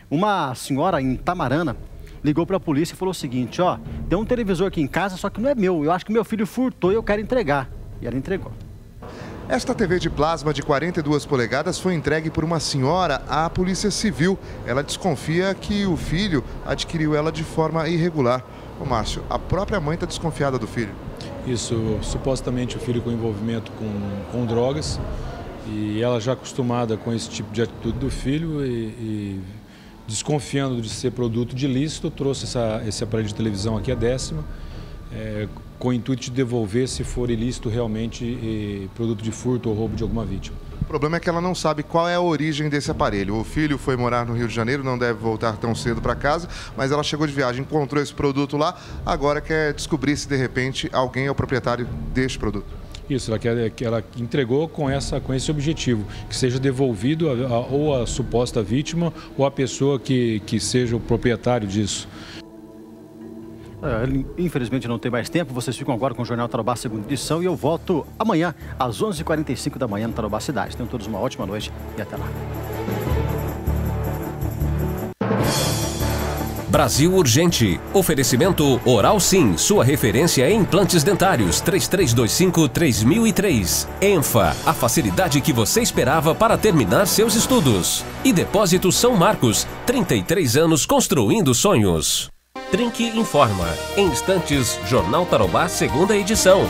Uma senhora em Tamarana ligou para a polícia e falou o seguinte, ó, tem um televisor aqui em casa, só que não é meu. Eu acho que meu filho furtou e eu quero entregar. E ela entregou. Esta TV de plasma de 42 polegadas foi entregue por uma senhora à Polícia Civil. Ela desconfia que o filho adquiriu ela de forma irregular. Ô Márcio, a própria mãe está desconfiada do filho. Isso, supostamente o filho com envolvimento com drogas. E ela já acostumada com esse tipo de atitude do filho e desconfiando de ser produto de ilícito, trouxe esse aparelho de televisão aqui, a 10ª, com o intuito de devolver, se for ilícito, realmente produto de furto ou roubo de alguma vítima. O problema é que ela não sabe qual é a origem desse aparelho. O filho foi morar no Rio de Janeiro, não deve voltar tão cedo para casa, mas ela chegou de viagem, encontrou esse produto lá, agora quer descobrir se de repente alguém é o proprietário deste produto. Isso, ela entregou com esse objetivo, que seja devolvido ou a suposta vítima ou a pessoa que seja o proprietário disso. Infelizmente não tem mais tempo, vocês ficam agora com o Jornal Tarobá, segunda edição, e eu volto amanhã, às 11h45 da manhã no Tarobá Cidade. Tenham todos uma ótima noite e até lá. Brasil Urgente. Oferecimento Oral Sim, sua referência em implantes dentários, 3325-3003. Enfa, a facilidade que você esperava para terminar seus estudos. E Depósito São Marcos, 33 anos construindo sonhos. Trinque informa. Em instantes, Jornal Tarobá, segunda edição.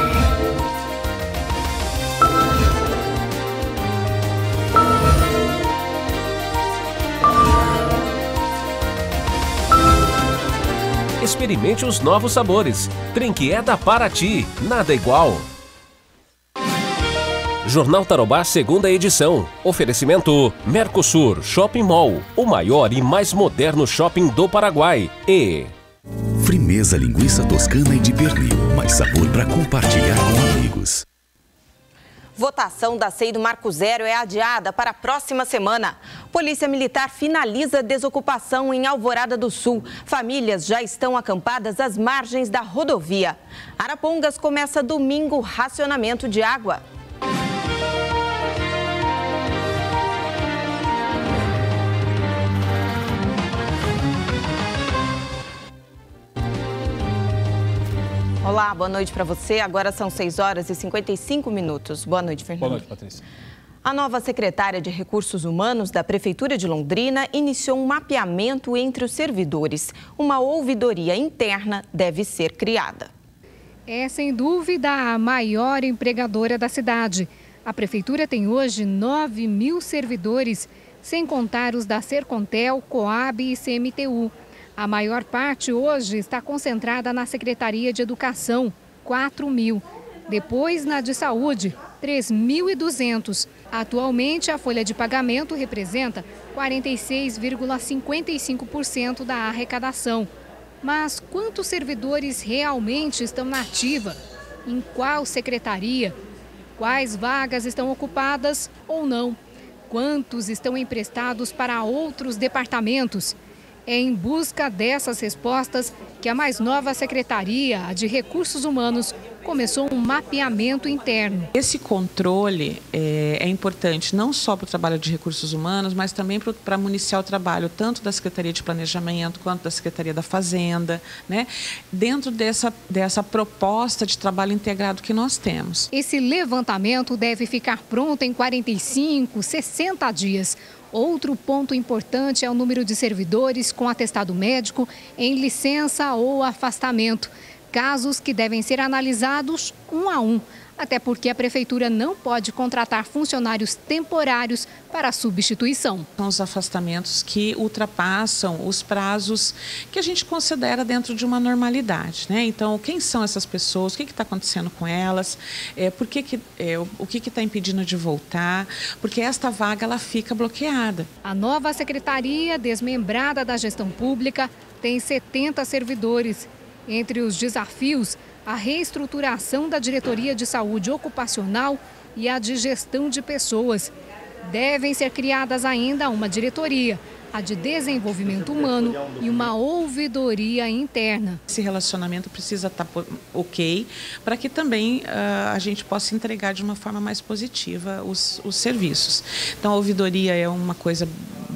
Experimente os novos sabores. Trinque é da Paraty, nada igual. Jornal Tarobá, segunda edição. Oferecimento Mercosul Shopping Mall, o maior e mais moderno shopping do Paraguai. E Frimeza linguiça toscana e de pernil, mais sabor para compartilhar com amigos. Votação da CEI do Marco Zero é adiada para a próxima semana. Polícia Militar finaliza a desocupação em Alvorada do Sul. Famílias já estão acampadas às margens da rodovia. Arapongas começa domingo racionamento de água. Olá, boa noite para você. Agora são 6h55. Boa noite, Fernando. Boa noite, Patrícia. A nova secretária de Recursos Humanos da Prefeitura de Londrina iniciou um mapeamento entre os servidores. Uma ouvidoria interna deve ser criada. É, sem dúvida, a maior empregadora da cidade. A Prefeitura tem hoje 9.000 servidores, sem contar os da Sercontel, Coab e CMTU. A maior parte hoje está concentrada na Secretaria de Educação, 4.000. Depois, na de Saúde, 3.200. Atualmente, a folha de pagamento representa 46,55% da arrecadação. Mas quantos servidores realmente estão na ativa? Em qual secretaria? Quais vagas estão ocupadas ou não? Quantos estão emprestados para outros departamentos? É em busca dessas respostas que a mais nova Secretaria, a de Recursos Humanos, começou um mapeamento interno. Esse controle é importante não só para o trabalho de recursos humanos, mas também para municiar o trabalho tanto da Secretaria de Planejamento quanto da Secretaria da Fazenda, né? Dentro dessa proposta de trabalho integrado que nós temos. Esse levantamento deve ficar pronto em 45, 60 dias. Outro ponto importante é o número de servidores com atestado médico em licença ou afastamento. Casos que devem ser analisados um a um, até porque a Prefeitura não pode contratar funcionários temporários para substituição. São os afastamentos que ultrapassam os prazos que a gente considera dentro de uma normalidade, né? Então, quem são essas pessoas? O que está acontecendo com elas? O que está impedindo de voltar? Porque esta vaga ela fica bloqueada. A nova secretaria, desmembrada da gestão pública, tem 70 servidores. Entre os desafios, a reestruturação da Diretoria de Saúde Ocupacional e a de Gestão de Pessoas. Devem ser criadas ainda uma diretoria, a de Desenvolvimento Humano e uma ouvidoria interna. Esse relacionamento precisa estar ok para que também a gente possa entregar de uma forma mais positiva os serviços. Então, a ouvidoria é uma coisa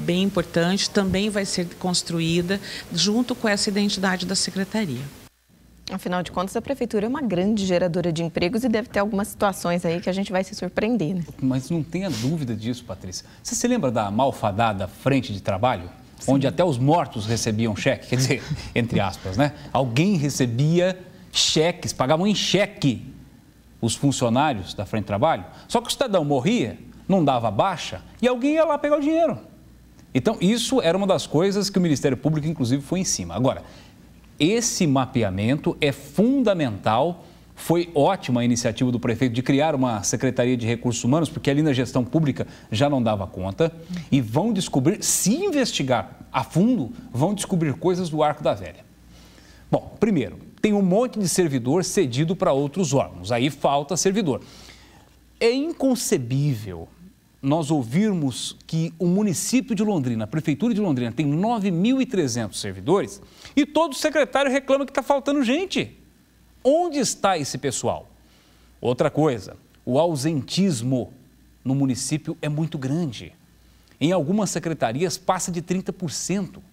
bem importante, também vai ser construída junto com essa identidade da secretaria. Afinal de contas, a prefeitura é uma grande geradora de empregos e deve ter algumas situações aí que a gente vai se surpreender, né? Mas não tenha dúvida disso, Patrícia. Você se lembra da malfadada frente de trabalho? Sim. Onde até os mortos recebiam cheque, quer dizer, entre aspas, né? Alguém recebia cheques, pagavam em cheque os funcionários da frente de trabalho. Só que o cidadão morria, não dava baixa e alguém ia lá pegar o dinheiro. Então, isso era uma das coisas que o Ministério Público, inclusive, foi em cima. Agora, esse mapeamento é fundamental. Foi ótima a iniciativa do prefeito de criar uma Secretaria de Recursos Humanos, porque ali na gestão pública já não dava conta. E vão descobrir, se investigar a fundo, vão descobrir coisas do Arco da Velha. Bom, primeiro, tem um monte de servidor cedido para outros órgãos. Aí falta servidor. É inconcebível nós ouvirmos que o município de Londrina, a prefeitura de Londrina, tem 9.300 servidores e todo secretário reclama que está faltando gente. Onde está esse pessoal? Outra coisa, o ausentismo no município é muito grande. Em algumas secretarias passa de 30%.